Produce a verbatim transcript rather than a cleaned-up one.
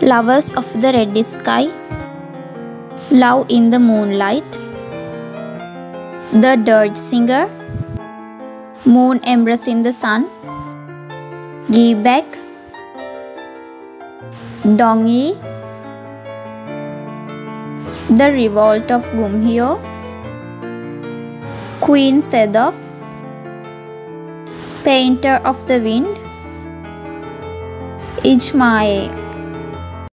Lovers of the Red Sky, Love in the Moonlight, The Dirge Singer, Moon Embracing the Sun, Give Back, Dongyi, The Revolt of Gumhio, Queen Seok, Painter of the Wind, Ijmae.